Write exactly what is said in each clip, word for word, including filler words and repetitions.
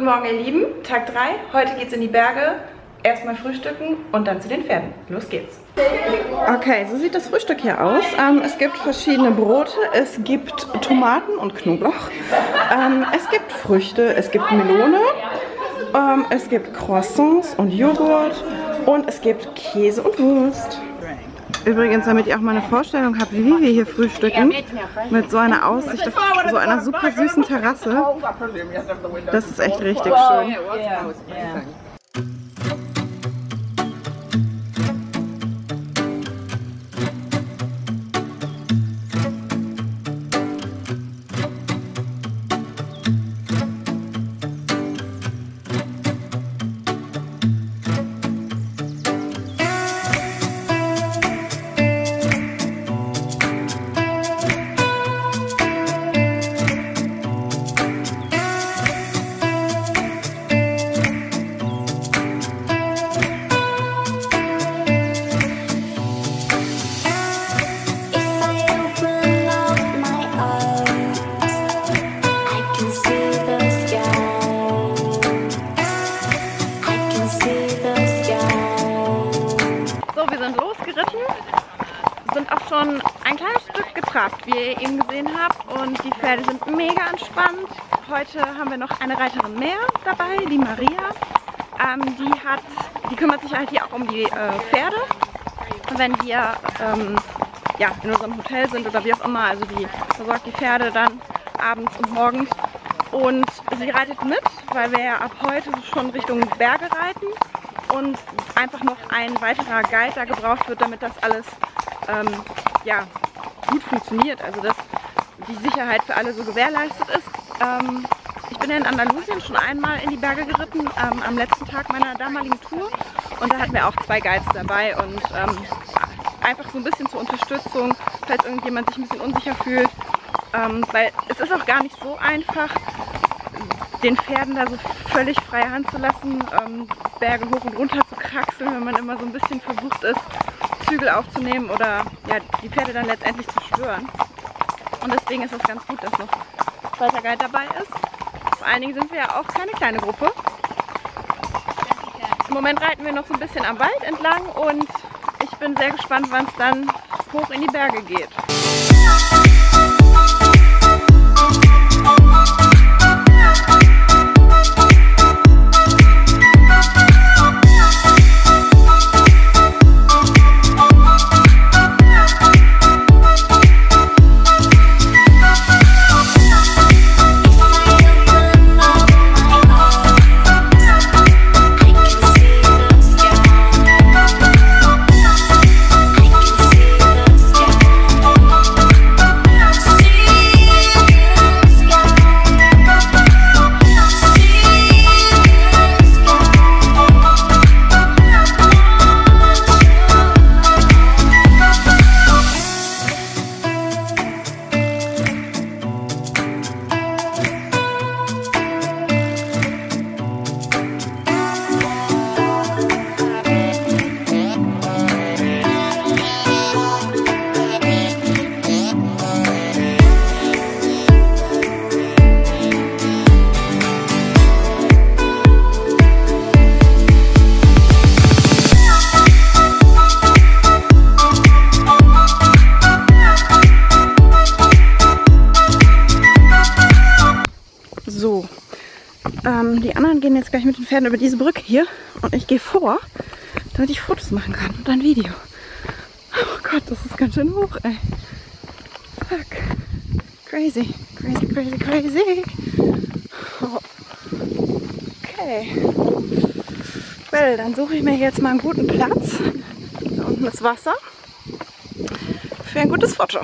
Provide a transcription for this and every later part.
Morgen, ihr Lieben. Tag drei. Heute geht's in die Berge. Erstmal frühstücken und dann zu den Pferden. Los geht's. Okay, so sieht das Frühstück hier aus. Ähm, es gibt verschiedene Brote. Es gibt Tomaten und Knoblauch. Ähm, es gibt Früchte. Es gibt Melone. Ähm, es gibt Croissants und Joghurt. Und es gibt Käse und Wurst. Übrigens, damit ihr auch mal eine Vorstellung habt, wie wir hier frühstücken, mit so einer Aussicht auf so einer super süßen Terrasse. Das ist echt richtig schön. Sind auch schon ein kleines Stück getrabt, wie ihr eben gesehen habt, und die Pferde sind mega entspannt. Heute haben wir noch eine Reiterin mehr dabei, die Maria. Ähm, die hat, die kümmert sich halt hier auch um die äh, Pferde. Und wenn wir ähm, ja, in unserem Hotel sind oder wie auch immer, also die versorgt die Pferde dann abends und morgens. Und sie reitet mit, weil wir ja ab heute schon Richtung Berge reiten und einfach noch ein weiterer Guide da gebraucht wird, damit das alles ähm, ja, gut funktioniert, also dass die Sicherheit für alle so gewährleistet ist. Ähm, ich bin ja in Andalusien schon einmal in die Berge geritten, ähm, am letzten Tag meiner damaligen Tour, und da hatten wir auch zwei Guides dabei und ähm, einfach so ein bisschen zur Unterstützung, falls irgendjemand sich ein bisschen unsicher fühlt, ähm, weil es ist auch gar nicht so einfach, den Pferden da so völlig freie Hand zu lassen, ähm, Berge hoch und runter zu kraxeln, wenn man immer so ein bisschen versucht ist, Zügel aufzunehmen oder ja, die Pferde dann letztendlich zu stören. Und deswegen ist es ganz gut, dass noch ein zweiter Guide dabei ist. Vor allen Dingen sind wir ja auch keine kleine Gruppe. Im Moment reiten wir noch so ein bisschen am Wald entlang und ich bin sehr gespannt, wann es dann hoch in die Berge geht. So, ähm, die anderen gehen jetzt gleich mit den Pferden über diese Brücke hier und ich gehe vor, damit ich Fotos machen kann und ein Video. Oh Gott, das ist ganz schön hoch, ey. Fuck. Crazy, crazy, crazy, crazy. Oh. Okay. Well, dann suche ich mir jetzt mal einen guten Platz. Da unten ist Wasser. Für ein gutes Foto.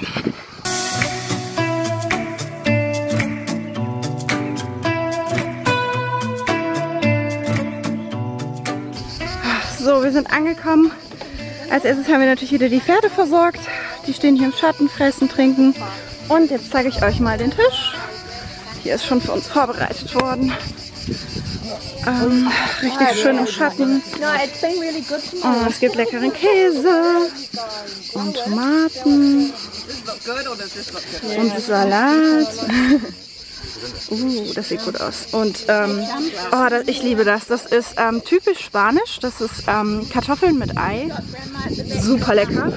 So, wir sind angekommen. Als erstes haben wir natürlich wieder die Pferde versorgt. Die stehen hier im Schatten, fressen, trinken. Und jetzt zeige ich euch mal den Tisch. Hier ist schon für uns vorbereitet worden. Ähm, richtig schön im Schatten. Und es gibt leckeren Käse und Tomaten und Salat. Uh, das sieht gut aus. Und ähm, oh, das, ich liebe das. Das ist ähm, typisch spanisch. Das ist ähm, Kartoffeln mit Ei. Super lecker.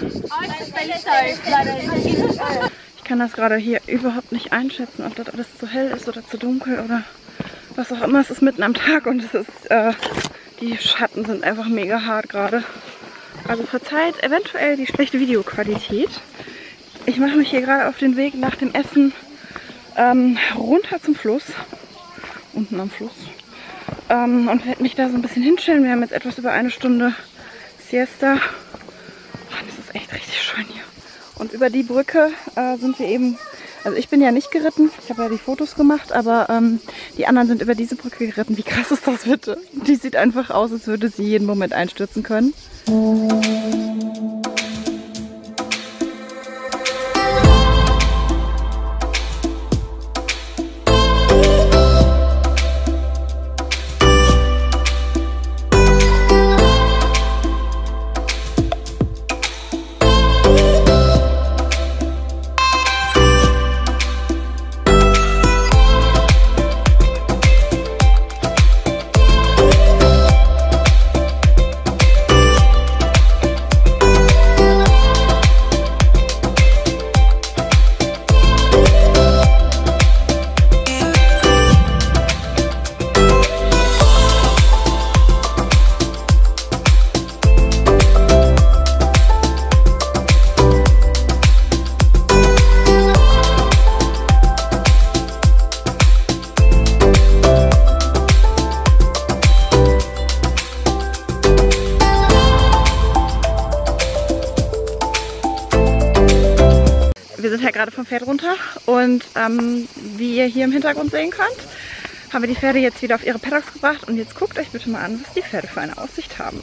Ich kann das gerade hier überhaupt nicht einschätzen, ob das alles zu hell ist oder zu dunkel oder was auch immer. Es ist mitten am Tag und es ist, äh, die Schatten sind einfach mega hart gerade. Also verzeiht eventuell die schlechte Videoqualität. Ich mache mich hier gerade auf den Weg nach dem Essen ähm, runter zum Fluss, unten am Fluss, ähm, und werde mich da so ein bisschen hinstellen. Wir haben jetzt etwas über eine Stunde Siesta. Oh, das ist echt richtig schön hier. Und über die Brücke äh, sind wir eben, also ich bin ja nicht geritten, ich habe ja die Fotos gemacht, aber ähm, die anderen sind über diese Brücke geritten. Wie krass ist das bitte? Die sieht einfach aus, als würde sie jeden Moment einstürzen können. Wir sind ja gerade vom Pferd runter und ähm, wie ihr hier im Hintergrund sehen könnt, haben wir die Pferde jetzt wieder auf ihre Paddocks gebracht und jetzt guckt euch bitte mal an, was die Pferde für eine Aussicht haben.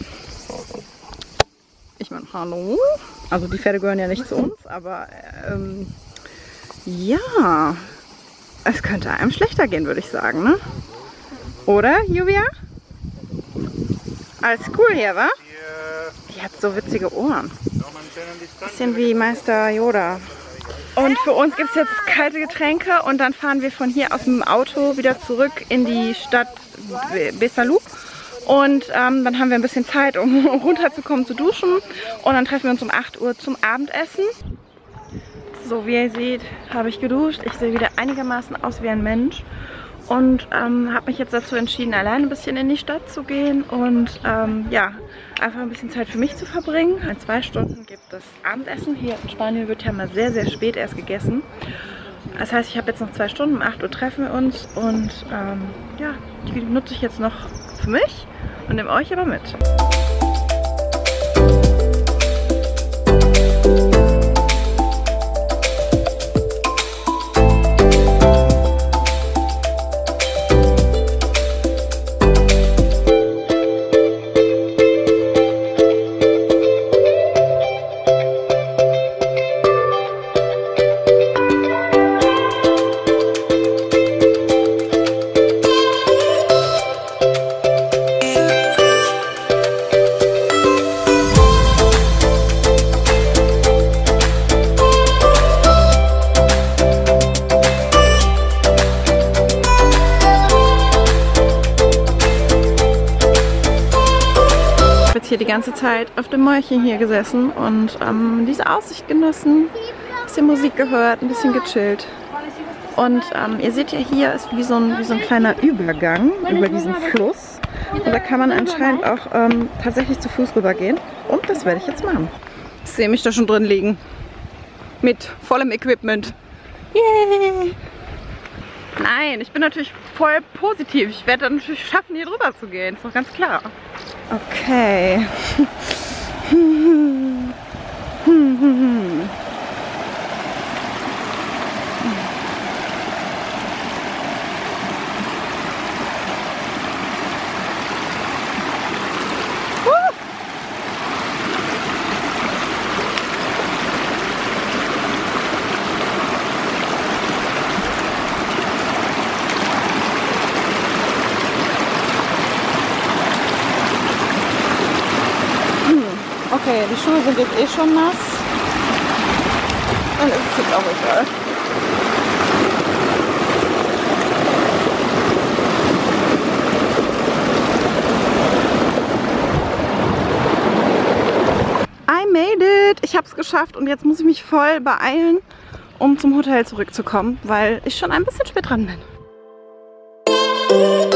Ich meine, hallo? Also die Pferde gehören ja nicht zu uns, aber ähm, ja, es könnte einem schlechter gehen, würde ich sagen, ne? Oder, Juvia? Alles cool hier, wa? Die hat so witzige Ohren. Bisschen wie Meister Yoda. Und für uns gibt es jetzt kalte Getränke und dann fahren wir von hier aus dem Auto wieder zurück in die Stadt Besalú. Und ähm, dann haben wir ein bisschen Zeit, um runterzukommen, zu duschen. Und dann treffen wir uns um acht Uhr zum Abendessen. So, wie ihr seht, habe ich geduscht. Ich sehe wieder einigermaßen aus wie ein Mensch. Und ähm, habe mich jetzt dazu entschieden, alleine ein bisschen in die Stadt zu gehen und ähm, ja, einfach ein bisschen Zeit für mich zu verbringen. In zwei Stunden gibt es Abendessen. Hier in Spanien wird ja mal sehr, sehr spät erst gegessen. Das heißt, ich habe jetzt noch zwei Stunden, um acht Uhr treffen wir uns und ähm, ja, die nutze ich jetzt noch für mich und nehme euch aber mit. Hier die ganze Zeit auf dem Mäulchen hier gesessen und ähm, diese Aussicht genossen, ein bisschen Musik gehört, ein bisschen gechillt. Und ähm, ihr seht ja, hier ist wie so, ein, wie so ein kleiner Übergang über diesen Fluss. Und da kann man anscheinend auch ähm, tatsächlich zu Fuß rübergehen. Und das werde ich jetzt machen. Ich sehe mich da schon drin liegen. Mit vollem Equipment. Yay! Nein, ich bin natürlich voll positiv. Ich werde dann natürlich schaffen, hier drüber zu gehen. Ist doch ganz klar. Okay. Okay, die Schuhe sind jetzt eh schon nass. Dann ist es jetzt auch egal. habe es geschafft und jetzt muss ich mich voll beeilen, um zum Hotel zurückzukommen, weil ich schon ein bisschen spät dran bin.